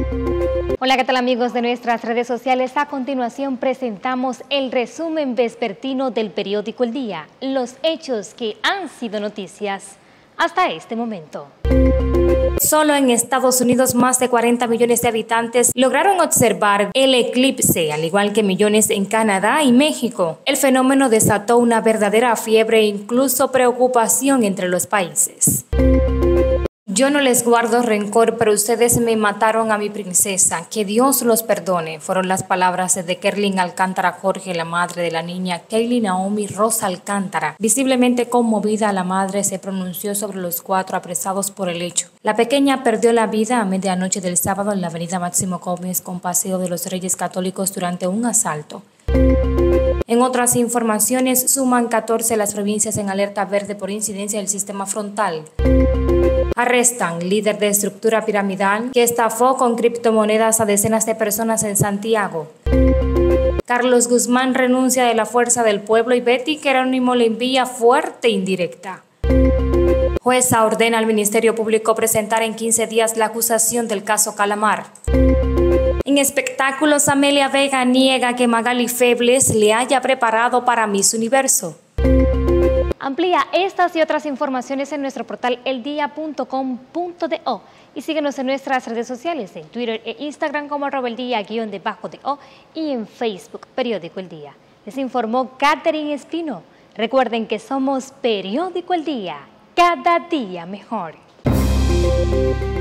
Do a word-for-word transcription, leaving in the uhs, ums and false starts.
Hola, ¿qué tal amigos de nuestras redes sociales? A continuación presentamos el resumen vespertino del periódico El Día, los hechos que han sido noticias hasta este momento. Solo en Estados Unidos más de cuarenta millones de habitantes lograron observar el eclipse, al igual que millones en Canadá y México. El fenómeno desató una verdadera fiebre e incluso preocupación entre los países. Yo no les guardo rencor, pero ustedes me mataron a mi princesa. Que Dios los perdone, fueron las palabras de Kerlin Alcántara Jorge, la madre de la niña Kaylee Naomi Rosa Alcántara. Visiblemente conmovida, la madre se pronunció sobre los cuatro apresados por el hecho. La pequeña perdió la vida a medianoche del sábado en la avenida Máximo Gómez con Paseo de los Reyes Católicos durante un asalto. En otras informaciones, suman catorce las provincias en alerta verde por incidencia del sistema frontal. Arrestan líder de estructura piramidal que estafó con criptomonedas a decenas de personas en Santiago. Carlos Guzmán renuncia de la Fuerza del Pueblo y Betty Jerónimo le envía fuerte indirecta. Jueza ordena al Ministerio Público presentar en quince días la acusación del caso Calamar. En espectáculos, Amelia Vega niega que Magali Febles le haya preparado para Miss Universo. Amplía estas y otras informaciones en nuestro portal el día punto com punto do y síguenos en nuestras redes sociales, en Twitter e Instagram como arroba el día guión debajo de o y en Facebook, Periódico El Día. Les informó Catherine Espino. Recuerden que somos Periódico El Día, cada día mejor.